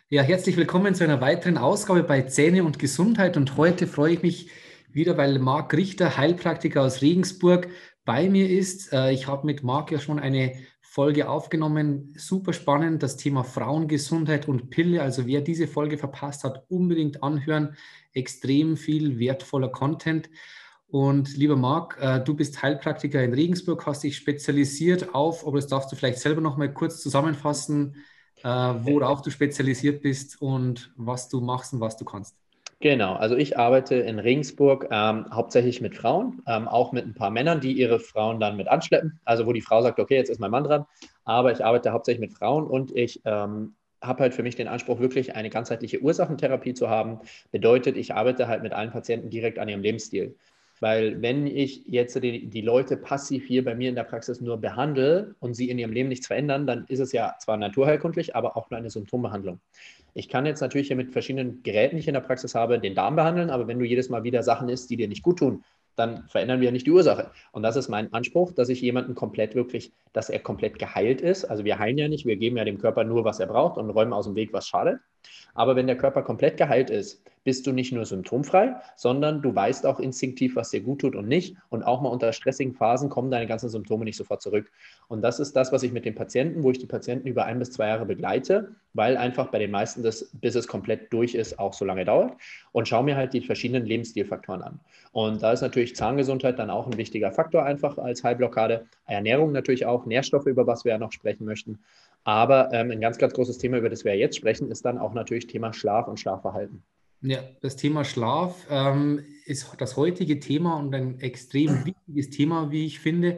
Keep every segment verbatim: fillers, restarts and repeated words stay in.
Ja, herzlich willkommen zu einer weiteren Ausgabe bei Zähne und Gesundheit. Und heute freue ich mich wieder, weil Marc Richter, Heilpraktiker aus Regensburg, bei mir ist. Äh, Ich habe mit Marc ja schon eine Folge aufgenommen. Super spannend, das Thema Frauengesundheit und Pille. Also wer diese Folge verpasst hat, unbedingt anhören. Extrem viel wertvoller Content. Und lieber Marc, äh, du bist Heilpraktiker in Regensburg, hast dich spezialisiert auf, aber das darfst du vielleicht selber noch mal kurz zusammenfassen, äh, worauf du spezialisiert bist und was du machst und was du kannst. Genau, also ich arbeite in Regensburg ähm, hauptsächlich mit Frauen, ähm, auch mit ein paar Männern, die ihre Frauen dann mit anschleppen. Also wo die Frau sagt, okay, jetzt ist mein Mann dran, aber ich arbeite hauptsächlich mit Frauen und ich ähm, habe halt für mich den Anspruch, wirklich eine ganzheitliche Ursachentherapie zu haben. Bedeutet, ich arbeite halt mit allen Patienten direkt an ihrem Lebensstil. Weil wenn ich jetzt die, die Leute passiv hier bei mir in der Praxis nur behandle und sie in ihrem Leben nichts verändern, dann ist es ja zwar naturheilkundlich, aber auch nur eine Symptombehandlung. Ich kann jetzt natürlich hier mit verschiedenen Geräten, die ich in der Praxis habe, den Darm behandeln, aber wenn du jedes Mal wieder Sachen isst, die dir nicht gut tun, dann verändern wir nicht die Ursache. Und das ist mein Anspruch, dass ich jemanden komplett wirklich, dass er komplett geheilt ist. Also wir heilen ja nicht, wir geben ja dem Körper nur, was er braucht und räumen aus dem Weg, was schadet. Aber wenn der Körper komplett geheilt ist, bist du nicht nur symptomfrei, sondern du weißt auch instinktiv, was dir gut tut und nicht. Und auch mal unter stressigen Phasen kommen deine ganzen Symptome nicht sofort zurück. Und das ist das, was ich mit den Patienten, wo ich die Patienten über ein bis zwei Jahre begleite, weil einfach bei den meisten das, bis es komplett durch ist, auch so lange dauert. Und schaue mir halt die verschiedenen Lebensstilfaktoren an. Und da ist natürlich Zahngesundheit dann auch ein wichtiger Faktor, einfach als Heilblockade. Ernährung natürlich auch, Nährstoffe, über was wir ja noch sprechen möchten. Aber ähm, ein ganz, ganz großes Thema, über das wir jetzt sprechen, ist dann auch natürlich Thema Schlaf und Schlafverhalten. Ja, das Thema Schlaf ähm, ist das heutige Thema und ein extrem wichtiges Thema, wie ich finde.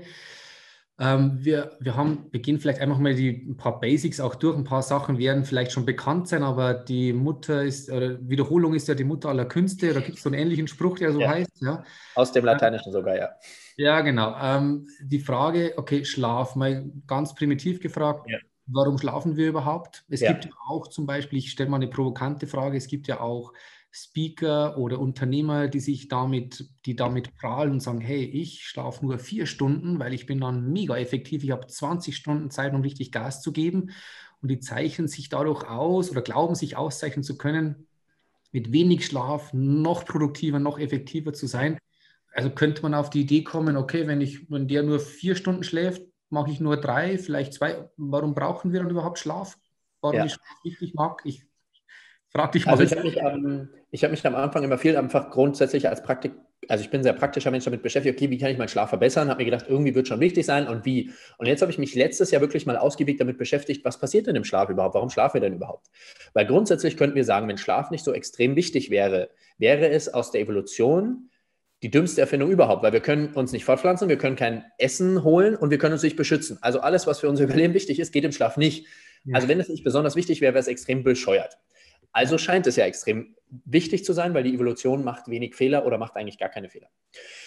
Ähm, wir, wir haben, wir gehen vielleicht einfach mal die ein paar Basics auch durch. Ein paar Sachen werden vielleicht schon bekannt sein, aber die Mutter ist, oder Wiederholung ist ja die Mutter aller Künste. Da gibt es so einen ähnlichen Spruch, der so Ja, heißt. Ja, aus dem Lateinischen sogar, ja. ja genau. Ähm, die Frage, okay, Schlaf, mal ganz primitiv gefragt, Ja, warum schlafen wir überhaupt? Es gibt ja, ja auch zum Beispiel, ich stelle mal eine provokante Frage, es gibt ja auch Speaker oder Unternehmer, die sich damit, die damit prahlen und sagen, hey, ich schlafe nur vier Stunden, weil ich bin dann mega effektiv, ich habe zwanzig Stunden Zeit, um richtig Gas zu geben. Und die zeichnen sich dadurch aus oder glauben sich auszeichnen zu können, mit wenig Schlaf noch produktiver, noch effektiver zu sein. Also könnte man auf die Idee kommen, okay, wenn ich, wenn der nur vier Stunden schläft, mache ich nur drei, vielleicht zwei. Warum brauchen wir dann überhaupt Schlaf? Warum ist ja. Schlaf wichtig, Marc? Ich frage dich Also mal ich so. habe mich, am, ich hab mich am Anfang immer viel einfach grundsätzlich als Praktik, also ich bin ein sehr praktischer Mensch damit beschäftigt, okay, wie kann ich meinen Schlaf verbessern? Habe mir gedacht, irgendwie wird schon wichtig sein und wie. Und jetzt habe ich mich letztes Jahr wirklich mal ausgiebig damit beschäftigt, was passiert denn im Schlaf überhaupt? Warum schlafen wir denn überhaupt? Weil grundsätzlich könnten wir sagen, wenn Schlaf nicht so extrem wichtig wäre, wäre es aus der Evolution die dümmste Erfindung überhaupt, weil wir können uns nicht fortpflanzen, wir können kein Essen holen und wir können uns nicht beschützen. Also alles, was für unser Überleben wichtig ist, geht im Schlaf nicht. Also Ja, wenn es nicht besonders wichtig wäre, wäre es extrem bescheuert. Also ja, scheint es ja extrem wichtig zu sein, weil die Evolution macht wenig Fehler oder macht eigentlich gar keine Fehler.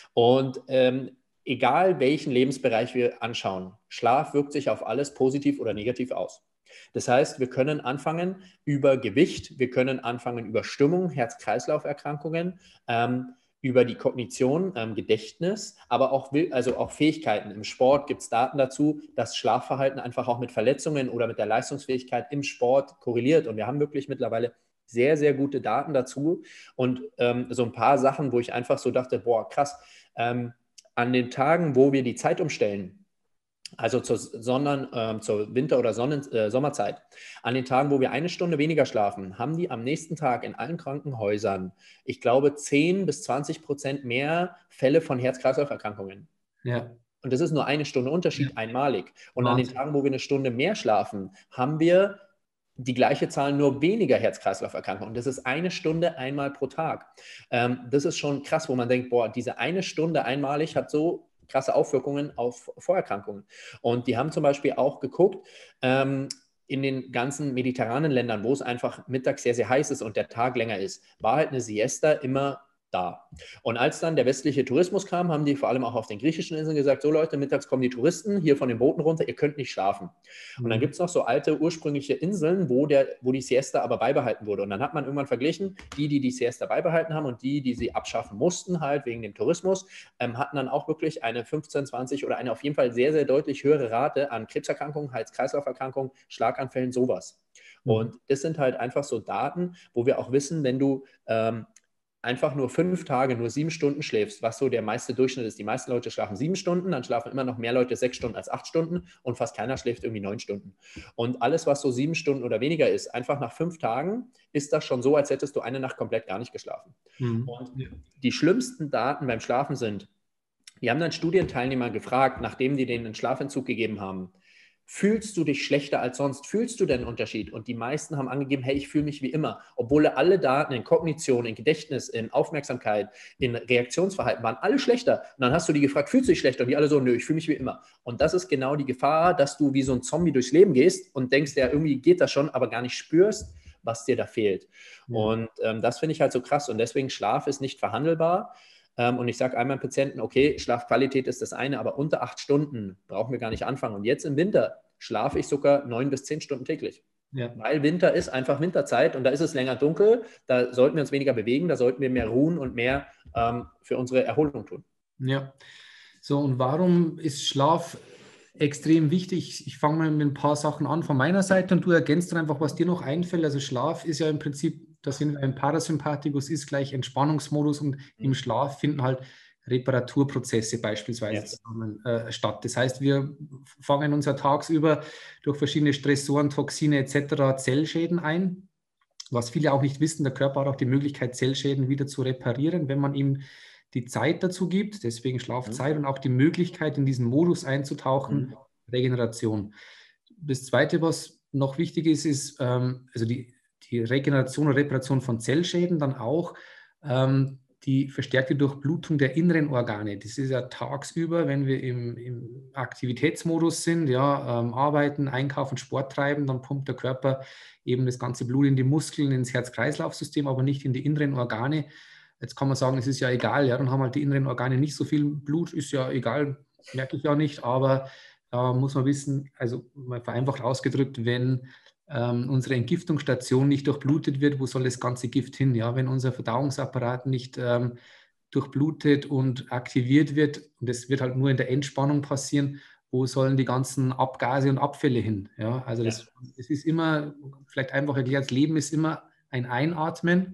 Und ähm, egal welchen Lebensbereich wir anschauen, Schlaf wirkt sich auf alles positiv oder negativ aus. Das heißt, wir können anfangen über Gewicht, wir können anfangen über Stimmung, Herz-Kreislauf-Erkrankungen, ähm, über die Kognition, ähm, Gedächtnis, aber auch, also auch Fähigkeiten. Im Sport gibt es Daten dazu, dass Schlafverhalten einfach auch mit Verletzungen oder mit der Leistungsfähigkeit im Sport korreliert. Und wir haben wirklich mittlerweile sehr, sehr gute Daten dazu. Und ähm, so ein paar Sachen, wo ich einfach so dachte, boah, krass, ähm, an den Tagen, wo wir die Zeit umstellen, also zur, sondern, ähm, zur Winter- oder Sonnen, äh, Sommerzeit. An den Tagen, wo wir eine Stunde weniger schlafen, haben die am nächsten Tag in allen Krankenhäusern, ich glaube, zehn bis zwanzig Prozent mehr Fälle von Herz-Kreislauf-Erkrankungen. ja, Und das ist nur eine Stunde ja. Unterschied einmalig. Und an den Wahnsinn. Tagen, wo wir eine Stunde mehr schlafen, haben wir die gleiche Zahl nur weniger Herz-Kreislauf-Erkrankungen. Das ist eine Stunde einmal pro Tag. Ähm, das ist schon krass, wo man denkt, boah, diese eine Stunde einmalig hat so krasse Auswirkungen auf Vorerkrankungen. Und die haben zum Beispiel auch geguckt, ähm, in den ganzen mediterranen Ländern, wo es einfach mittags sehr, sehr heiß ist und der Tag länger ist, war halt eine Siesta immer da. Und als dann der westliche Tourismus kam, haben die vor allem auch auf den griechischen Inseln gesagt, so Leute, mittags kommen die Touristen hier von den Booten runter, ihr könnt nicht schlafen. Mhm. Und dann gibt es noch so alte ursprüngliche Inseln, wo, der, wo die Siesta aber beibehalten wurde. Und dann hat man irgendwann verglichen, die, die die Siesta beibehalten haben und die, die sie abschaffen mussten, halt wegen dem Tourismus, ähm, hatten dann auch wirklich eine fünfzehn, zwanzig oder eine auf jeden Fall sehr, sehr deutlich höhere Rate an Krebserkrankungen, Herz-Kreislauf-Erkrankungen, Schlaganfällen, sowas. Mhm. Und das sind halt einfach so Daten, wo wir auch wissen, wenn du ähm, einfach nur fünf Tage, nur sieben Stunden schläfst, was so der meiste Durchschnitt ist. Die meisten Leute schlafen sieben Stunden, dann schlafen immer noch mehr Leute sechs Stunden als acht Stunden und fast keiner schläft irgendwie neun Stunden. Und alles, was so sieben Stunden oder weniger ist, einfach nach fünf Tagen ist das schon so, als hättest du eine Nacht komplett gar nicht geschlafen. Mhm. Und die schlimmsten Daten beim Schlafen sind, die haben dann Studienteilnehmer gefragt, nachdem die denen einen Schlafentzug gegeben haben, fühlst du dich schlechter als sonst? Fühlst du denn einen Unterschied? Und die meisten haben angegeben, hey, ich fühle mich wie immer. Obwohl alle Daten in Kognition, in Gedächtnis, in Aufmerksamkeit, in Reaktionsverhalten waren alle schlechter. Und dann hast du die gefragt, fühlst du dich schlechter? Und die alle so, nö, ich fühle mich wie immer. Und das ist genau die Gefahr, dass du wie so ein Zombie durchs Leben gehst und denkst, ja, irgendwie geht das schon, aber gar nicht spürst, was dir da fehlt. Ja. Und ähm, das finde ich halt so krass. Und deswegen, Schlaf ist nicht verhandelbar. Und ich sage einmal dem Patienten, okay, Schlafqualität ist das eine, aber unter acht Stunden brauchen wir gar nicht anfangen. Und jetzt im Winter schlafe ich sogar neun bis zehn Stunden täglich. Ja. Weil Winter ist einfach Winterzeit und da ist es länger dunkel, da sollten wir uns weniger bewegen, da sollten wir mehr ruhen und mehr ähm, für unsere Erholung tun. Ja, so und warum ist Schlaf extrem wichtig? Ich fange mal mit ein paar Sachen an von meiner Seite und du ergänzt dann einfach, was dir noch einfällt. Also Schlaf ist ja im Prinzip, da sind wir im Parasympathikus, ist gleich Entspannungsmodus und mhm. im Schlaf finden halt Reparaturprozesse beispielsweise yes. zusammen, äh, statt. Das heißt, wir fangen uns ja tagsüber durch verschiedene Stressoren, Toxine et cetera Zellschäden ein. Was viele auch nicht wissen, der Körper hat auch die Möglichkeit, Zellschäden wieder zu reparieren, wenn man ihm die Zeit dazu gibt, deswegen Schlafzeit mhm. und auch die Möglichkeit, in diesen Modus einzutauchen, mhm. Regeneration. Das Zweite, was noch wichtig ist, ist ähm, also die, die Regeneration und Reparation von Zellschäden, dann auch ähm, die verstärkte Durchblutung der inneren Organe. Das ist ja tagsüber, wenn wir im, im Aktivitätsmodus sind, ja, ähm, arbeiten, einkaufen, Sport treiben, dann pumpt der Körper eben das ganze Blut in die Muskeln, ins Herz-Kreislauf-System, aber nicht in die inneren Organe. Jetzt kann man sagen, es ist ja egal, ja, dann haben halt die inneren Organe nicht so viel Blut, ist ja egal, merke ich ja nicht, aber da äh, muss man wissen, also mal vereinfacht ausgedrückt, wenn ähm, unsere Entgiftungsstation nicht durchblutet wird, wo soll das ganze Gift hin? Ja, wenn unser Verdauungsapparat nicht ähm, durchblutet und aktiviert wird, und das wird halt nur in der Entspannung passieren, wo sollen die ganzen Abgase und Abfälle hin? Ja, also das, ja. das ist immer, vielleicht einfach erklärt, das Leben ist immer ein Einatmen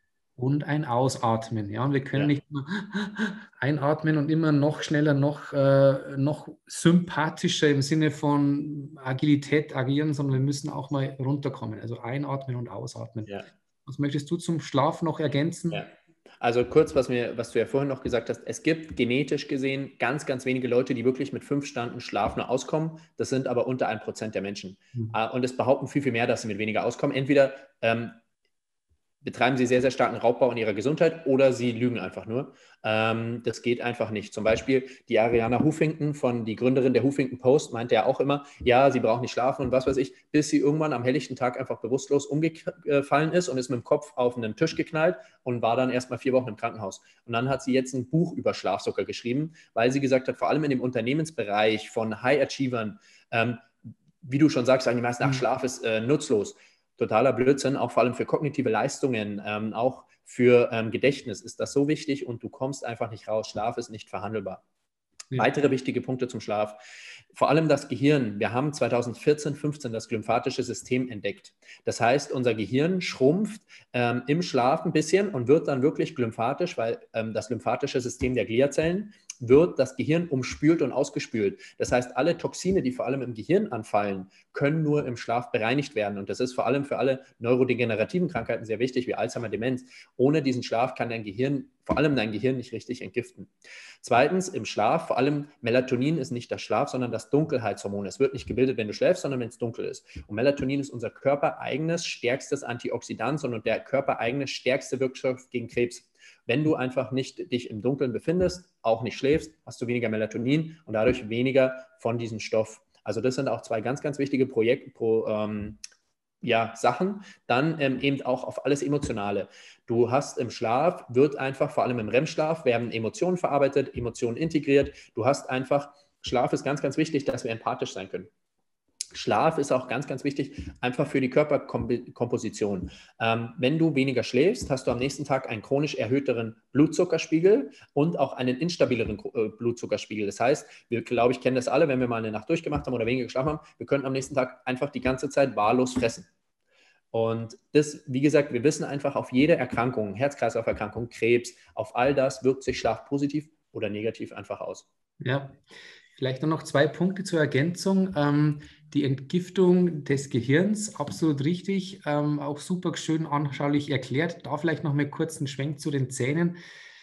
und ein Ausatmen. Ja, und wir können ja. nicht nur einatmen und immer noch schneller, noch, äh, noch sympathischer im Sinne von Agilität agieren, sondern wir müssen auch mal runterkommen. Also einatmen und ausatmen. Ja. Was möchtest du zum Schlaf noch ergänzen? Ja. Also kurz, was, mir, was du ja vorhin noch gesagt hast, es gibt genetisch gesehen ganz, ganz wenige Leute, die wirklich mit fünf Stunden Schlaf nur auskommen. Das sind aber unter ein Prozent der Menschen. Mhm. Und es behaupten viel, viel mehr, dass sie mit weniger auskommen. Entweder ähm, betreiben sie sehr, sehr starken Raubbau in ihrer Gesundheit oder sie lügen einfach nur. Ähm, das geht einfach nicht. Zum Beispiel die Ariana Huffington, von die Gründerin der Huffington Post, meinte ja auch immer, ja, sie braucht nicht schlafen und was weiß ich, bis sie irgendwann am helllichten Tag einfach bewusstlos umgefallen ist und ist mit dem Kopf auf einen Tisch geknallt und war dann erst mal vier Wochen im Krankenhaus. Und dann hat sie jetzt ein Buch über Schlafzucker geschrieben, weil sie gesagt hat, vor allem in dem Unternehmensbereich von High Achievern, ähm, wie du schon sagst, sagen die meisten, ach, Schlaf ist äh, nutzlos. Totaler Blödsinn, auch vor allem für kognitive Leistungen, ähm, auch für ähm, Gedächtnis ist das so wichtig und du kommst einfach nicht raus. Schlaf ist nicht verhandelbar. Ja. Weitere wichtige Punkte zum Schlaf. Vor allem das Gehirn. Wir haben zweitausendvierzehn, fünfzehn das glymphatische System entdeckt. Das heißt, unser Gehirn schrumpft ähm, im Schlaf ein bisschen und wird dann wirklich glymphatisch, weil ähm, das lymphatische System der Gliazellen wird das Gehirn umspült und ausgespült. Das heißt, alle Toxine, die vor allem im Gehirn anfallen, können nur im Schlaf bereinigt werden. Und das ist vor allem für alle neurodegenerativen Krankheiten sehr wichtig, wie Alzheimer, Demenz. Ohne diesen Schlaf kann dein Gehirn, vor allem dein Gehirn, nicht richtig entgiften. Zweitens, im Schlaf, vor allem Melatonin ist nicht das Schlaf, sondern das Dunkelheitshormon. Es wird nicht gebildet, wenn du schläfst, sondern wenn es dunkel ist. Und Melatonin ist unser körpereigenes, stärkstes Antioxidant und der körpereigene, stärkste Wirkstoff gegen Krebs. Wenn du einfach nicht dich im Dunkeln befindest, auch nicht schläfst, hast du weniger Melatonin und dadurch weniger von diesem Stoff. Also das sind auch zwei ganz, ganz wichtige Projekt, Pro, ähm, ja, Sachen, dann ähm, eben auch auf alles Emotionale. Du hast im Schlaf, wird einfach, vor allem im R E M-Schlaf, werden Emotionen verarbeitet, Emotionen integriert. Du hast einfach, Schlaf ist ganz, ganz wichtig, dass wir empathisch sein können. Schlaf ist auch ganz, ganz wichtig, einfach für die Körperkomposition. Ähm, wenn du weniger schläfst, hast du am nächsten Tag einen chronisch erhöhteren Blutzuckerspiegel und auch einen instabileren äh, Blutzuckerspiegel. Das heißt, wir, glaube ich, kennen das alle, wenn wir mal eine Nacht durchgemacht haben oder weniger geschlafen haben, wir können am nächsten Tag einfach die ganze Zeit wahllos fressen. Und das, wie gesagt, wir wissen einfach, auf jede Erkrankung, Herz-Kreislauf-Erkrankung, Krebs, auf all das wirkt sich Schlaf positiv oder negativ einfach aus. Ja, vielleicht noch zwei Punkte zur Ergänzung. Ähm, die Entgiftung des Gehirns, absolut richtig, ähm, auch super schön anschaulich erklärt. Da vielleicht noch mal kurz einen Schwenk zu den Zähnen,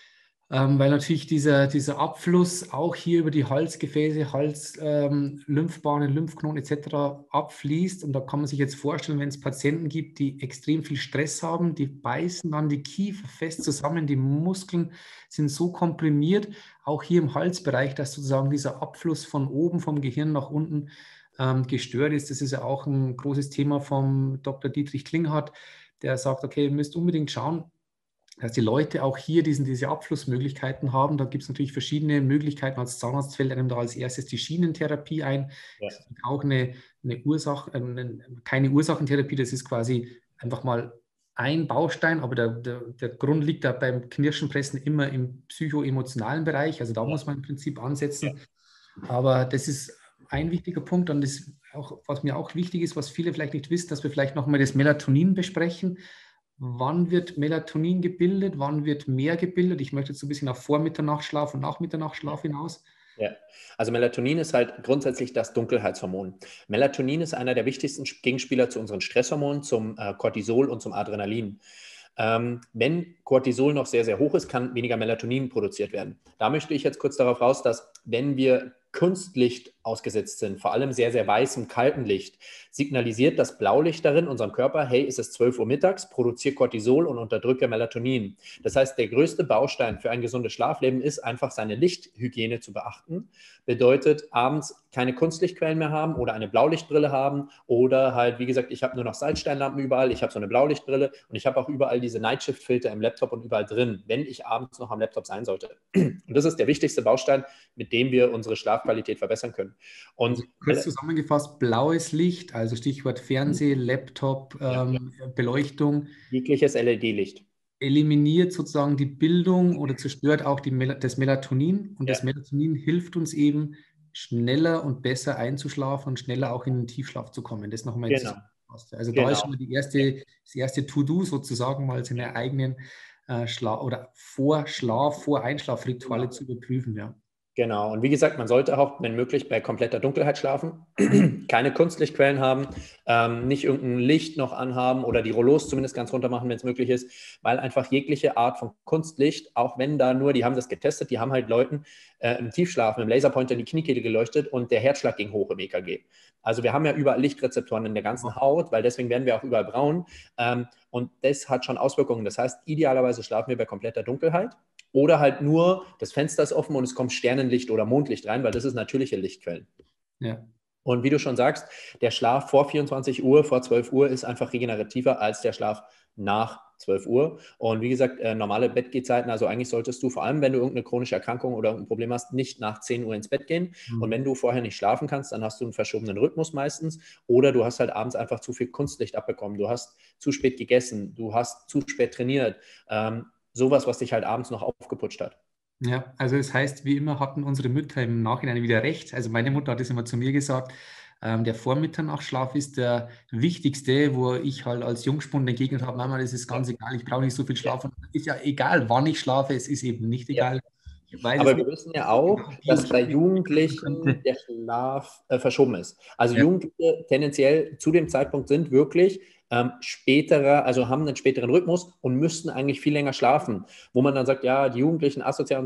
ähm, weil natürlich dieser, dieser Abfluss auch hier über die Halsgefäße, Hals, ähm, Lymphbahnen, Lymphknoten et cetera abfließt. Und da kann man sich jetzt vorstellen, wenn es Patienten gibt, die extrem viel Stress haben, die beißen dann die Kiefer fest zusammen, die Muskeln sind so komprimiert, auch hier im Halsbereich, dass sozusagen dieser Abfluss von oben vom Gehirn nach unten ähm, gestört ist. Das ist ja auch ein großes Thema vom Doktor Dietrich Klinghardt, der sagt, okay, ihr müsst unbedingt schauen, dass die Leute auch hier diesen, diese Abflussmöglichkeiten haben. Da gibt es natürlich verschiedene Möglichkeiten. Als Zahnarzt fällt einem da als erstes die Schienentherapie ein. Ja. Das ist auch eine, eine Ursache, eine, keine Ursachentherapie, das ist quasi einfach mal ein Baustein, aber der, der, der Grund liegt da beim Knirschenpressen immer im psychoemotionalen Bereich. Also da Ja. muss man im Prinzip ansetzen. Ja. Aber das ist ein wichtiger Punkt und das auch, was mir auch wichtig ist, was viele vielleicht nicht wissen, dass wir vielleicht nochmal das Melatonin besprechen. Wann wird Melatonin gebildet? Wann wird mehr gebildet? Ich möchte jetzt so ein bisschen auf Vor-Mitternachtsschlaf und nach Mitternachtsschlaf hinaus. Ja, also Melatonin ist halt grundsätzlich das Dunkelheitshormon. Melatonin ist einer der wichtigsten Gegenspieler zu unseren Stresshormonen, zum äh, Cortisol und zum Adrenalin. Ähm, wenn Cortisol noch sehr, sehr hoch ist, kann weniger Melatonin produziert werden. Da möchte ich jetzt kurz darauf raus, dass wenn wir Kunstlicht ausgesetzt sind, vor allem sehr, sehr weißem, kaltem Licht, signalisiert das Blaulicht darin unserem Körper, hey, es ist zwölf Uhr mittags, produziere Cortisol und unterdrücke Melatonin. Das heißt, der größte Baustein für ein gesundes Schlafleben ist einfach seine Lichthygiene zu beachten. Bedeutet, abends keine Kunstlichtquellen mehr haben oder eine Blaulichtbrille haben oder halt, wie gesagt, ich habe nur noch Salzsteinlampen überall, ich habe so eine Blaulichtbrille und ich habe auch überall diese Nightshift-Filter im Laptop und überall drin, wenn ich abends noch am Laptop sein sollte. Und das ist der wichtigste Baustein, mit dem wir unsere Schlafqualität verbessern können. Und also kurz zusammengefasst, blaues Licht, also Stichwort Fernseh, Laptop, ähm, ja. Beleuchtung. Jegliches L E D-Licht. Eliminiert sozusagen die Bildung oder zerstört auch die Mel das Melatonin. Und Ja. das Melatonin hilft uns eben, schneller und besser einzuschlafen und schneller auch in den Tiefschlaf zu kommen. Das nochmal genau. Also genau. da ist schon mal die erste, das erste To-Do sozusagen, mal seine eigenen äh, Schlaf- oder Vorschlaf-, Voreinschlafrituale genau. zu überprüfen. Ja. Genau, und wie gesagt, man sollte auch, wenn möglich, bei kompletter Dunkelheit schlafen, keine Kunstlichtquellen haben, ähm, nicht irgendein Licht noch anhaben oder die Rollos zumindest ganz runter machen, wenn es möglich ist, weil einfach jegliche Art von Kunstlicht, auch wenn da nur, die haben das getestet, die haben halt Leuten äh, im Tiefschlaf mit dem Laserpointer in die Kniekehle geleuchtet und der Herzschlag ging hoch im E K G. Also wir haben ja überall Lichtrezeptoren in der ganzen Haut, weil deswegen werden wir auch überall braun ähm, und das hat schon Auswirkungen. Das heißt, idealerweise schlafen wir bei kompletter Dunkelheit. Oder halt nur, das Fenster ist offen und es kommt Sternenlicht oder Mondlicht rein, weil das ist natürliche Lichtquellen. Ja. Und wie du schon sagst, der Schlaf vor vierundzwanzig Uhr, vor zwölf Uhr ist einfach regenerativer als der Schlaf nach zwölf Uhr. Und wie gesagt, äh, normale Bettgehzeiten, also eigentlich solltest du, vor allem wenn du irgendeine chronische Erkrankung oder irgendein Problem hast, nicht nach zehn Uhr ins Bett gehen. Mhm. Und wenn du vorher nicht schlafen kannst, dann hast du einen verschobenen Rhythmus meistens. Oder du hast halt abends einfach zu viel Kunstlicht abbekommen. Du hast zu spät gegessen, du hast zu spät trainiert. Ähm, sowas, was dich halt abends noch aufgeputscht hat. Ja, also das heißt, wie immer hatten unsere Mütter im Nachhinein wieder recht. Also meine Mutter hat es immer zu mir gesagt, ähm, der Vormitternachtsschlaf ist der wichtigste, wo ich halt als Jungspund entgegnet habe, Mama, das ist ganz ja. egal, ich brauche nicht so viel Schlaf. Und ist ja egal, wann ich schlafe, es ist eben nicht egal. Ja. Aber wir wissen ja auch, dass bei Jugendlichen der Schlaf äh, verschoben ist. Also ja. Jugendliche tendenziell zu dem Zeitpunkt sind wirklich ähm, späterer, also haben einen späteren Rhythmus und müssten eigentlich viel länger schlafen. Wo man dann sagt, ja, die Jugendlichen asozial und sowas.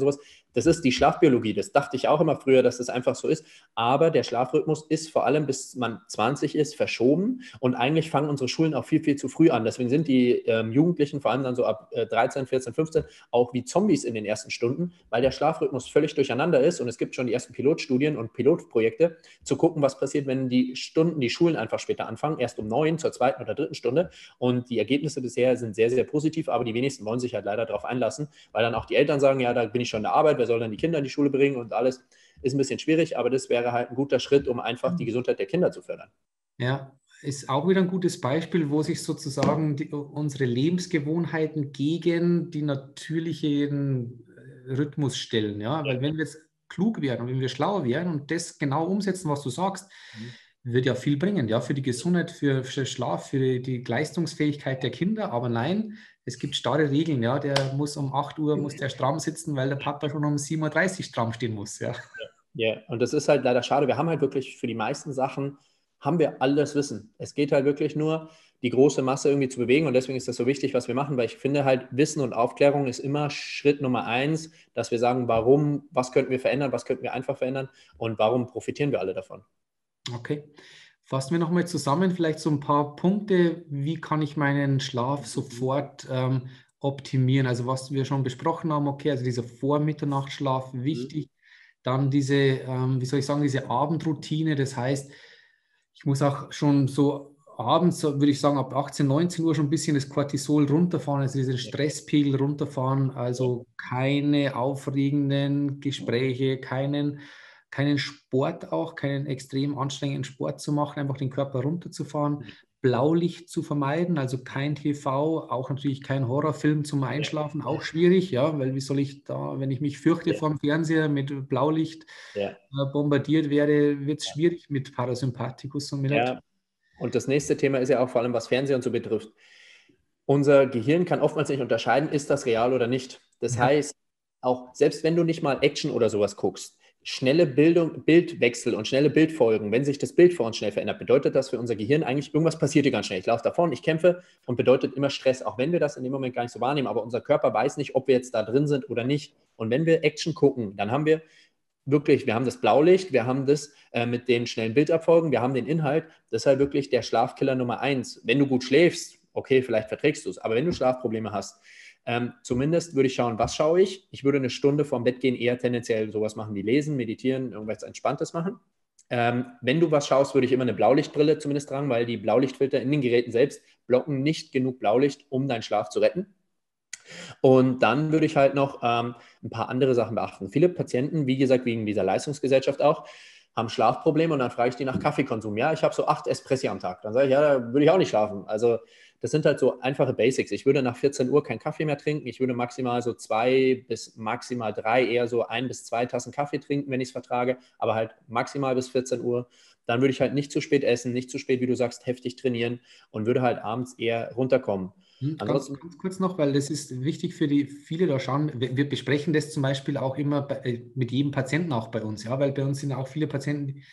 Das ist die Schlafbiologie. Das dachte ich auch immer früher, dass das einfach so ist. Aber der Schlafrhythmus ist vor allem, bis man zwanzig ist, verschoben. Und eigentlich fangen unsere Schulen auch viel, viel zu früh an. Deswegen sind die ähm, Jugendlichen, vor allem dann so ab äh, dreizehn, vierzehn, fünfzehn, auch wie Zombies in den ersten Stunden, weil der Schlafrhythmus völlig durcheinander ist. Und es gibt schon die ersten Pilotstudien und Pilotprojekte, zu gucken, was passiert, wenn die Stunden, die Schulen einfach später anfangen, erst um neun zur zweiten oder dritten Stunde. Und die Ergebnisse bisher sind sehr, sehr positiv. Aber die wenigsten wollen sich halt leider darauf einlassen, weil dann auch die Eltern sagen, ja, da bin ich schon in der Arbeit, wer soll dann die Kinder in die Schule bringen und alles. Ist ein bisschen schwierig, aber das wäre halt ein guter Schritt, um einfach die Gesundheit der Kinder zu fördern. Ja, ist auch wieder ein gutes Beispiel, wo sich sozusagen die, unsere Lebensgewohnheiten gegen die natürlichen Rhythmus stellen. Ja? Weil wenn wir jetzt klug werden und wenn wir schlau werden und das genau umsetzen, was du sagst, Mhm. wird ja viel bringen, ja, für die Gesundheit, für, für Schlaf, für die, die Leistungsfähigkeit der Kinder. Aber nein, es gibt starre Regeln, ja. Der muss um acht Uhr muss der stramm sitzen, weil der Papa schon um sieben Uhr dreißig stramm stehen muss, ja. Ja, yeah. Und das ist halt leider schade. Wir haben halt wirklich für die meisten Sachen, haben wir alles Wissen. Es geht halt wirklich nur, die große Masse irgendwie zu bewegen und deswegen ist das so wichtig, was wir machen, weil ich finde halt, Wissen und Aufklärung ist immer Schritt Nummer eins, dass wir sagen, warum, was könnten wir verändern, was könnten wir einfach verändern und warum profitieren wir alle davon. Okay. Fassen wir nochmal zusammen, vielleicht so ein paar Punkte, wie kann ich meinen Schlaf sofort ähm, optimieren? Also was wir schon besprochen haben, okay, also dieser Vormitternachtsschlaf wichtig. Dann diese, ähm, wie soll ich sagen, diese Abendroutine, das heißt, ich muss auch schon so abends, so würde ich sagen, ab achtzehn, neunzehn Uhr schon ein bisschen das Cortisol runterfahren, also diesen Stresspegel runterfahren, also keine aufregenden Gespräche, keinen, keinen Sport auch, keinen extrem anstrengenden Sport zu machen, einfach den Körper runterzufahren, Blaulicht zu vermeiden, also kein T V, auch natürlich kein Horrorfilm zum Einschlafen, auch schwierig, ja, weil wie soll ich da, wenn ich mich fürchte Ja. vor dem Fernseher mit Blaulicht Ja. äh, bombardiert werde, wird es schwierig mit Parasympathikus und Melatonin. Ja, und das nächste Thema ist ja auch vor allem, was Fernsehen und so betrifft. Unser Gehirn kann oftmals nicht unterscheiden, ist das real oder nicht. Das Ja. heißt, auch selbst wenn du nicht mal Action oder sowas guckst, schnelle Bildung, Bildwechsel und schnelle Bildfolgen, wenn sich das Bild vor uns schnell verändert, bedeutet das für unser Gehirn eigentlich, irgendwas passiert hier ganz schnell. Ich laufe davon, ich kämpfe und bedeutet immer Stress, auch wenn wir das in dem Moment gar nicht so wahrnehmen, aber unser Körper weiß nicht, ob wir jetzt da drin sind oder nicht. Und wenn wir Action gucken, dann haben wir wirklich, wir haben das Blaulicht, wir haben das äh, mit den schnellen Bildabfolgen, wir haben den Inhalt. Das ist halt wirklich der Schlafkiller Nummer eins. Wenn du gut schläfst, okay, vielleicht verträgst du es, aber wenn du Schlafprobleme hast, ähm, zumindest würde ich schauen, was schaue ich. Ich würde eine Stunde vorm Bett gehen eher tendenziell sowas machen wie lesen, meditieren, irgendwas Entspanntes machen. Ähm, wenn du was schaust, würde ich immer eine Blaulichtbrille zumindest tragen, weil die Blaulichtfilter in den Geräten selbst blocken nicht genug Blaulicht, um deinen Schlaf zu retten. Und dann würde ich halt noch ähm, ein paar andere Sachen beachten. Viele Patienten, wie gesagt, wegen dieser Leistungsgesellschaft auch, haben Schlafprobleme und dann frage ich die nach Kaffeekonsum. Ja, ich habe so acht Espressi am Tag. Dann sage ich, ja, da würde ich auch nicht schlafen. Also das sind halt so einfache Basics. Ich würde nach vierzehn Uhr keinen Kaffee mehr trinken. Ich würde maximal so zwei bis maximal drei, eher so ein bis zwei Tassen Kaffee trinken, wenn ich es vertrage, aber halt maximal bis vierzehn Uhr. Dann würde ich halt nicht zu spät essen, nicht zu spät, wie du sagst, heftig trainieren und würde halt abends eher runterkommen. Hm, Ganz, Ansonsten, ganz kurz noch, weil das ist wichtig für die viele da schauen. Wir, wir besprechen das zum Beispiel auch immer bei, äh, mit jedem Patienten auch bei uns, ja, weil bei uns sind auch viele Patienten,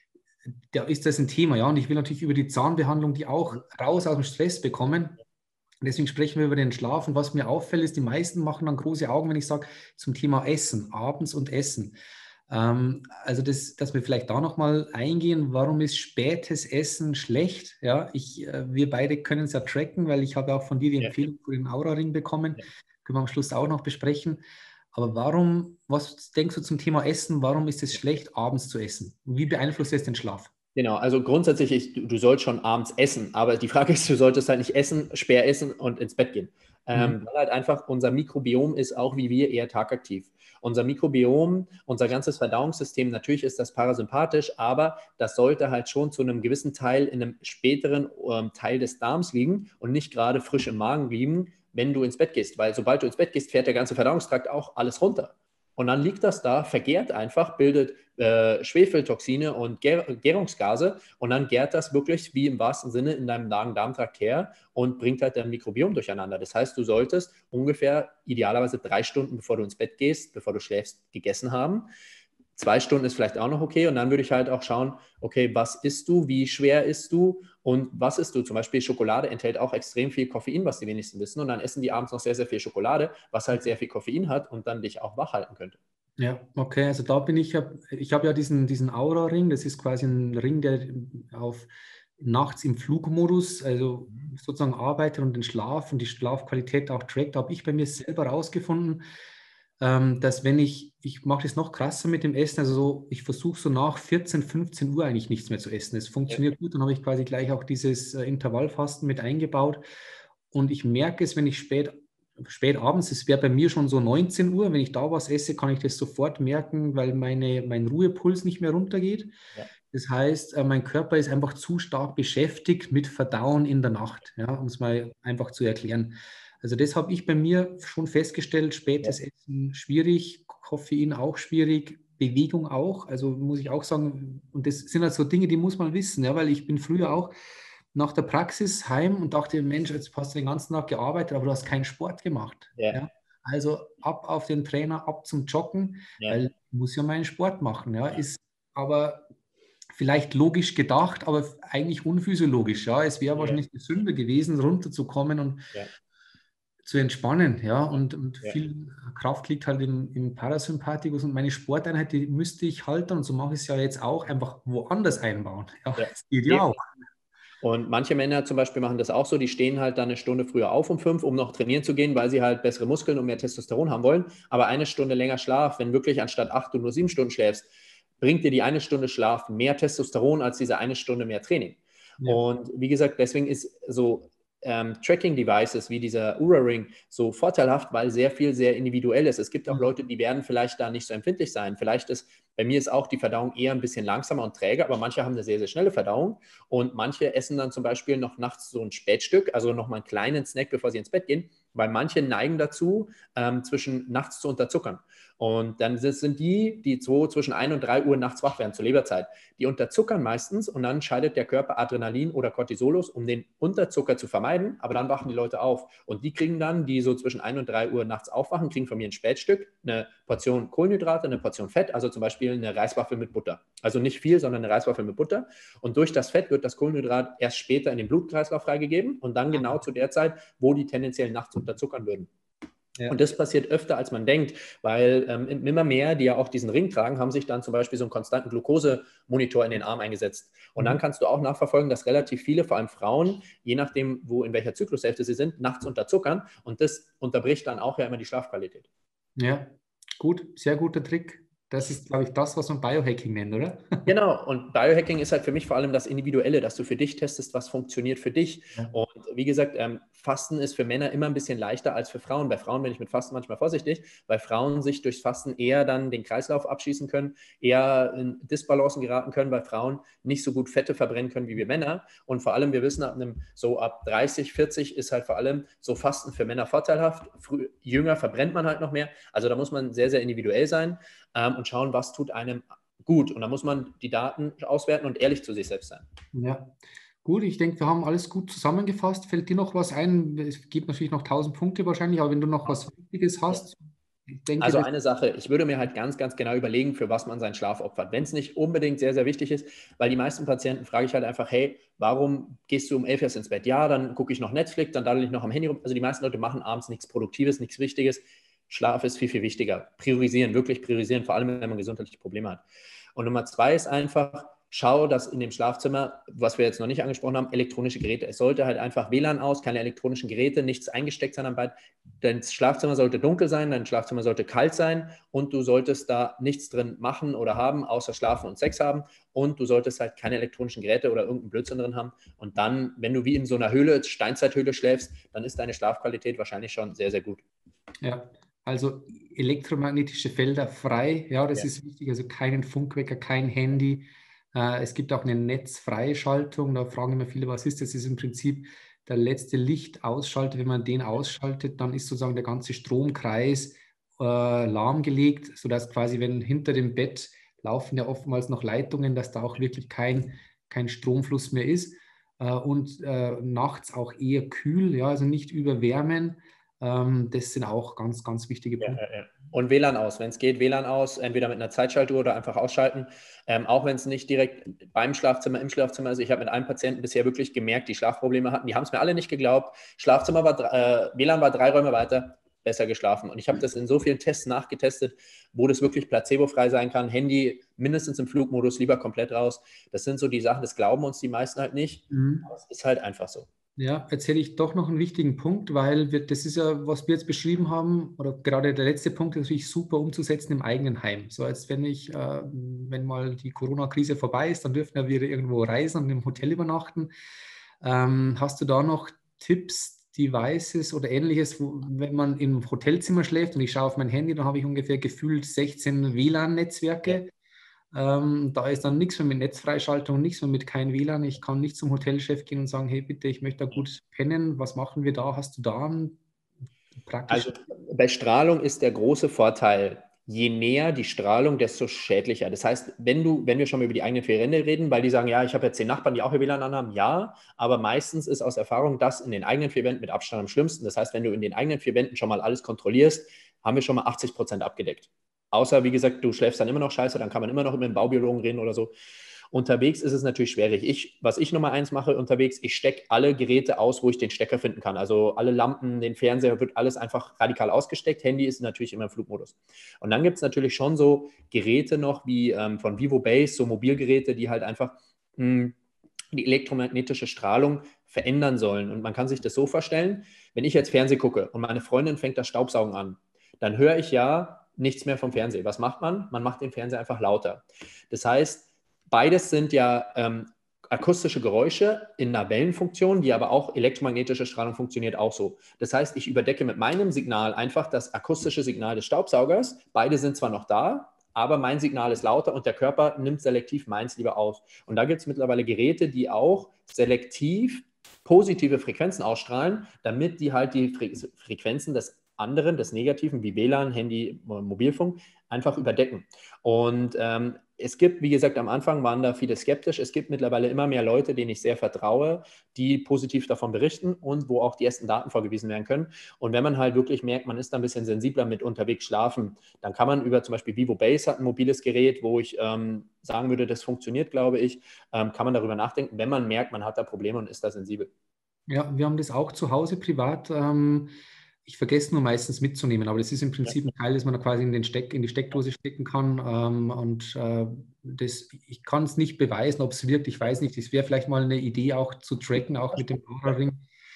da ist das ein Thema, ja, und ich will natürlich über die Zahnbehandlung die auch raus aus dem Stress bekommen. Deswegen sprechen wir über den Schlaf. Und was mir auffällt, ist, die meisten machen dann große Augen, wenn ich sage, zum Thema Essen, abends und Essen. Ähm, also, das, dass wir vielleicht da nochmal eingehen, warum ist spätes Essen schlecht? Ja, ich, äh, wir beide können es ja tracken, weil ich habe auch von dir die ja. Empfehlung für den Aura-Ring bekommen. Können wir am Schluss auch noch besprechen. Aber warum, was denkst du zum Thema Essen? Warum ist es schlecht, abends zu essen? Und wie beeinflusst es den Schlaf? Genau, also grundsätzlich, ich, du, du sollst schon abends essen, aber die Frage ist, du solltest halt nicht essen, schwer essen und ins Bett gehen. Mhm. Ähm, weil halt einfach unser Mikrobiom ist auch wie wir eher tagaktiv. Unser Mikrobiom, unser ganzes Verdauungssystem, natürlich ist das parasympathisch, aber das sollte halt schon zu einem gewissen Teil in einem späteren ähm, Teil des Darms liegen und nicht gerade frisch im Magen liegen, wenn du ins Bett gehst. Weil sobald du ins Bett gehst, fährt der ganze Verdauungstrakt auch alles runter. Und dann liegt das da, vergärt einfach, bildet äh, Schwefeltoxine und Gär Gärungsgase und dann gärt das wirklich wie im wahrsten Sinne in deinem Magen-Darm-Trakt her und bringt halt dein Mikrobiom durcheinander. Das heißt, du solltest ungefähr idealerweise drei Stunden, bevor du ins Bett gehst, bevor du schläfst, gegessen haben. Zwei Stunden ist vielleicht auch noch okay und dann würde ich halt auch schauen, okay, was isst du, wie schwer isst du und was isst du? Zum Beispiel Schokolade enthält auch extrem viel Koffein, was die wenigsten wissen und dann essen die abends noch sehr, sehr viel Schokolade, was halt sehr viel Koffein hat und dann dich auch wach halten könnte. Ja, okay, also da bin ich ja, ich habe ja diesen, diesen Aura-Ring, das ist quasi ein Ring, der auf nachts im Flugmodus, also sozusagen arbeitet und den Schlaf und die Schlafqualität auch trackt. Da habe ich bei mir selber rausgefunden, ähm, dass wenn ich, ich mache das noch krasser mit dem Essen, also so, ich versuche so nach vierzehn, fünfzehn Uhr eigentlich nichts mehr zu essen. Es Ja, funktioniert gut, dann habe ich quasi gleich auch dieses äh, Intervallfasten mit eingebaut und ich merke es, wenn ich spät spät abends, es wäre bei mir schon so neunzehn Uhr, wenn ich da was esse, kann ich das sofort merken, weil meine, mein Ruhepuls nicht mehr runtergeht. ja, Das heißt, äh, mein Körper ist einfach zu stark beschäftigt mit Verdauen in der Nacht, ja, um es mal einfach zu erklären. Also das habe ich bei mir schon festgestellt, ja, spätes Essen schwierig, Koffein auch schwierig, Bewegung auch, also muss ich auch sagen, und das sind halt so Dinge, die muss man wissen, ja, weil ich bin früher auch nach der Praxis heim und dachte, Mensch, jetzt hast du den ganzen Tag gearbeitet, aber du hast keinen Sport gemacht. ja, Ja? Also ab auf den Trainer, ab zum Joggen, ja, weil ich muss ja meinen Sport machen. Ja? Ist aber vielleicht logisch gedacht, aber eigentlich unphysiologisch. Ja? Es wäre ja, wahrscheinlich gesünder gewesen, runterzukommen und ja, zu entspannen. Ja? Und, und ja, viel Kraft liegt halt im, im Parasympathikus und meine Sporteinheit, die müsste ich halten und so mache ich es ja jetzt auch, einfach woanders einbauen. Ja, ja. es geht ja Eben. auch. Und manche Männer zum Beispiel machen das auch so, die stehen halt dann eine Stunde früher auf um fünf, um noch trainieren zu gehen, weil sie halt bessere Muskeln und mehr Testosteron haben wollen. Aber eine Stunde länger Schlaf, wenn wirklich anstatt acht du nur sieben Stunden schläfst, bringt dir die eine Stunde Schlaf mehr Testosteron als diese eine Stunde mehr Training. Ja. Und wie gesagt, deswegen ist so ähm, Tracking-Devices wie dieser Oura-Ring so vorteilhaft, weil sehr viel sehr individuell ist. Es gibt auch Leute, die werden vielleicht da nicht so empfindlich sein. Vielleicht ist, bei mir ist auch die Verdauung eher ein bisschen langsamer und träger, aber manche haben eine sehr, sehr schnelle Verdauung und manche essen dann zum Beispiel noch nachts so ein Spätstück, also noch mal einen kleinen Snack, bevor sie ins Bett gehen, weil manche neigen dazu, ähm, zwischen nachts zu unterzuckern. Und dann sind die, die so zwischen ein und drei Uhr nachts wach werden zur Leberzeit. Die unterzuckern meistens und dann scheidet der Körper Adrenalin oder Cortisol aus, um den Unterzucker zu vermeiden, aber dann wachen die Leute auf. Und die kriegen dann, die so zwischen ein und drei Uhr nachts aufwachen, kriegen von mir ein Spätstück, eine Portion Kohlenhydrate, eine Portion Fett, also zum Beispiel eine Reiswaffel mit Butter. Also nicht viel, sondern eine Reiswaffel mit Butter. Und durch das Fett wird das Kohlenhydrat erst später in den Blutkreislauf freigegeben und dann genau zu der Zeit, wo die tendenziell nachts unterzuckern würden. Ja. Und das passiert öfter, als man denkt, weil ähm, immer mehr, die ja auch diesen Ring tragen, haben sich dann zum Beispiel so einen konstanten Glukosemonitor in den Arm eingesetzt. Und dann Mhm. kannst du auch nachverfolgen, dass relativ viele, vor allem Frauen, je nachdem, wo in welcher Zyklushälfte sie sind, nachts unterzuckern. Und das unterbricht dann auch ja immer die Schlafqualität. Ja, gut, sehr guter Trick. Das ist, glaube ich, das, was man Biohacking nennt, oder? Genau, und Biohacking ist halt für mich vor allem das Individuelle, dass du für dich testest, was funktioniert für dich. Ja. Und wie gesagt, ähm, Fasten ist für Männer immer ein bisschen leichter als für Frauen. Bei Frauen bin ich mit Fasten manchmal vorsichtig, weil Frauen sich durchs Fasten eher dann den Kreislauf abschießen können, eher in Disbalancen geraten können, weil Frauen nicht so gut Fette verbrennen können wie wir Männer. Und vor allem, wir wissen, ab einem, so ab dreißig, vierzig ist halt vor allem so Fasten für Männer vorteilhaft. Früh, jünger verbrennt man halt noch mehr. Also da muss man sehr, sehr individuell sein ähm, und schauen, was tut einem gut. Und da muss man die Daten auswerten und ehrlich zu sich selbst sein. Ja, gut, ich denke, wir haben alles gut zusammengefasst. Fällt dir noch was ein? Es gibt natürlich noch tausend Punkte wahrscheinlich, aber wenn du noch was Wichtiges Ja. hast, ich denke, Also das. eine Sache, ich würde mir halt ganz, ganz genau überlegen, für was man seinen Schlaf opfert. Wenn es nicht unbedingt sehr, sehr wichtig ist, weil die meisten Patienten frage ich halt einfach, hey, warum gehst du um elf erst ins Bett? Ja, dann gucke ich noch Netflix, dann daddel ich noch am Handy rum. Also die meisten Leute machen abends nichts Produktives, nichts Wichtiges. Schlaf ist viel, viel wichtiger. Priorisieren, wirklich priorisieren, vor allem wenn man gesundheitliche Probleme hat. Und Nummer zwei ist einfach, schau, dass in dem Schlafzimmer, was wir jetzt noch nicht angesprochen haben, elektronische Geräte. Es sollte halt einfach W L A N aus, keine elektronischen Geräte, nichts eingesteckt sein am Bett. Dein Schlafzimmer sollte dunkel sein, dein Schlafzimmer sollte kalt sein und du solltest da nichts drin machen oder haben, außer schlafen und Sex haben. Und du solltest halt keine elektronischen Geräte oder irgendeinen Blödsinn drin haben. Und dann, wenn du wie in so einer Höhle, Steinzeithöhle schläfst, dann ist deine Schlafqualität wahrscheinlich schon sehr, sehr gut. Ja, also elektromagnetische Felder frei, ja, das Ja, ist wichtig, also keinen Funkwecker, kein Handy. Äh, es gibt auch eine Netzfreischaltung, da fragen immer viele, was ist das? Das ist im Prinzip der letzte Lichtausschalter. Wenn man den ausschaltet, dann ist sozusagen der ganze Stromkreis äh, lahmgelegt, sodass quasi, wenn hinter dem Bett laufen ja oftmals noch Leitungen, dass da auch wirklich kein, kein Stromfluss mehr ist. Äh, und äh, nachts auch eher kühl, ja, also nicht überwärmen. Ähm, das sind auch ganz, ganz wichtige ja, Punkte. ja, ja. Und W L A N aus, wenn es geht, W L A N aus, entweder mit einer Zeitschaltuhr oder einfach ausschalten. Ähm, auch wenn es nicht direkt beim Schlafzimmer, im Schlafzimmer ist. Ich habe mit einem Patienten bisher wirklich gemerkt, die Schlafprobleme hatten. Die haben es mir alle nicht geglaubt. Schlafzimmer war, äh, W L A N war drei Räume weiter. besser geschlafen. Und ich habe das in so vielen Tests nachgetestet, wo das wirklich placebofrei sein kann. Handy mindestens im Flugmodus, lieber komplett raus. Das sind so die Sachen, das glauben uns die meisten halt nicht. Mhm. Aber es ist halt einfach so. Ja, erzähle ich doch noch einen wichtigen Punkt, weil wir, das ist ja, was wir jetzt beschrieben haben, oder gerade der letzte Punkt ist natürlich super umzusetzen im eigenen Heim. So als wenn ich, äh, wenn mal die Corona-Krise vorbei ist, dann dürfen wir wieder irgendwo reisen und im Hotel übernachten. Ähm, hast du da noch Tipps, Devices oder ähnliches, wo, wenn man im Hotelzimmer schläft und ich schaue auf mein Handy, dann habe ich ungefähr gefühlt sechzehn W L A N-Netzwerke. Ähm, da ist dann nichts mehr mit Netzfreischaltung, nichts mehr mit kein W L A N. Ich kann nicht zum Hotelchef gehen und sagen, hey bitte, ich möchte da gut pennen. Was machen wir da? Hast du da einen Also praktischen? bei Strahlung ist der große Vorteil, je näher die Strahlung, desto schädlicher. Das heißt, wenn du, wenn wir schon mal über die eigenen vier Wände reden, weil die sagen, ja, ich habe ja zehn Nachbarn, die auch ihr W L A N anhaben, ja, aber meistens ist aus Erfahrung das in den eigenen vier Wänden mit Abstand am schlimmsten. Das heißt, wenn du in den eigenen vier Wänden schon mal alles kontrollierst, haben wir schon mal achtzig Prozent abgedeckt. Außer, wie gesagt, du schläfst dann immer noch scheiße, dann kann man immer noch mit dem Baubiologen reden oder so. Unterwegs ist es natürlich schwierig. Ich, was ich Nummer eins mache unterwegs, ich stecke alle Geräte aus, wo ich den Stecker finden kann. Also alle Lampen, den Fernseher, wird alles einfach radikal ausgesteckt. Handy ist natürlich immer im Flugmodus. Und dann gibt es natürlich schon so Geräte noch wie ähm, von Vivo Base, so Mobilgeräte, die halt einfach mh, die elektromagnetische Strahlung verändern sollen. Und man kann sich das so vorstellen, wenn ich jetzt Fernsehen gucke und meine Freundin fängt das Staubsaugen an, dann höre ich ja nichts mehr vom Fernseher. Was macht man? Man macht den Fernseher einfach lauter. Das heißt, beides sind ja ähm, akustische Geräusche in einer Wellenfunktion, die aber auch elektromagnetische Strahlung funktioniert auch so. Das heißt, ich überdecke mit meinem Signal einfach das akustische Signal des Staubsaugers. Beide sind zwar noch da, aber mein Signal ist lauter und der Körper nimmt selektiv meins lieber aus. Und da gibt es mittlerweile Geräte, die auch selektiv positive Frequenzen ausstrahlen, damit die halt die Fre Frequenzen des anderen, des Negativen, wie W L A N, Handy, Mobilfunk, einfach überdecken. Und ähm, es gibt, wie gesagt, am Anfang waren da viele skeptisch. Es gibt mittlerweile immer mehr Leute, denen ich sehr vertraue, die positiv davon berichten und wo auch die ersten Daten vorgewiesen werden können. Und wenn man halt wirklich merkt, man ist da ein bisschen sensibler mit unterwegs schlafen, dann kann man über zum Beispiel Vivo Base hat ein mobiles Gerät, wo ich ähm, sagen würde, das funktioniert, glaube ich, ähm, kann man darüber nachdenken, wenn man merkt, man hat da Probleme und ist da sensibel. Ja, wir haben das auch zu Hause privat. Ähm, ich vergesse nur meistens mitzunehmen, aber das ist im Ja. Prinzip ein Teil, das man da quasi in den Steck, in die Steckdose stecken kann. Ähm, und äh, das, ich kann es nicht beweisen, ob es wirkt. Ich weiß nicht. Es wäre vielleicht mal eine Idee, auch zu tracken, auch mit dem Aura-Ring.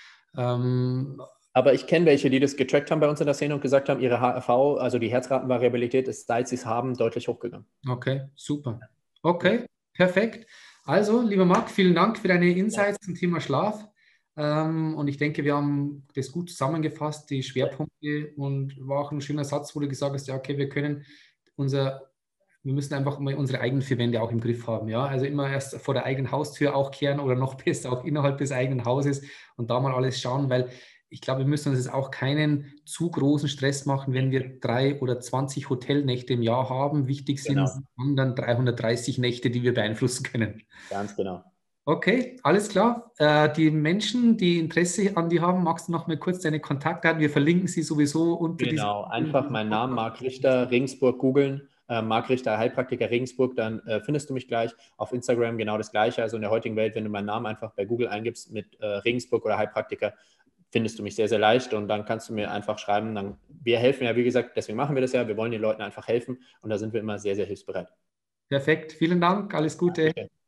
Ähm, Aber ich kenne welche, die das getrackt haben bei uns in der Szene und gesagt haben, ihre H R V, also die Herzratenvariabilität ist, seit sie es haben, deutlich hochgegangen. okay, super. Ja. Okay, perfekt. Also, lieber Marc, vielen Dank für deine Ja. Insights zum Thema Schlaf. Ähm, und ich denke, wir haben das gut zusammengefasst, die Schwerpunkte, und war auch ein schöner Satz, wo du gesagt hast, ja, okay, wir können unser, wir müssen einfach mal unsere eigenen vier Wände auch im Griff haben. Ja, also immer erst vor der eigenen Haustür auch kehren oder noch besser auch innerhalb des eigenen Hauses und da mal alles schauen, weil ich glaube, wir müssen uns jetzt auch keinen zu großen Stress machen, wenn wir drei oder zwanzig Hotelnächte im Jahr haben. Wichtig sind Genau, dann dreihundertdreißig Nächte, die wir beeinflussen können. ganz genau. Okay, alles klar. Äh, die Menschen, die Interesse an die haben, magst du noch mal kurz deine Kontaktdaten? Wir verlinken sie sowieso unter diesem. Genau, einfach meinen Namen, Marc Richter, Regensburg googeln, äh, Marc Richter, Heilpraktiker Regensburg, dann äh, findest du mich gleich. Auf Instagram genau das Gleiche. Also in der heutigen Welt, wenn du meinen Namen einfach bei Google eingibst mit äh, Regensburg oder Heilpraktiker, findest du mich sehr, sehr leicht und dann kannst du mir einfach schreiben. Dann, wir helfen ja, wie gesagt, deswegen machen wir das ja. Wir wollen den Leuten einfach helfen und da sind wir immer sehr, sehr hilfsbereit. Perfekt, vielen Dank, alles Gute. Okay.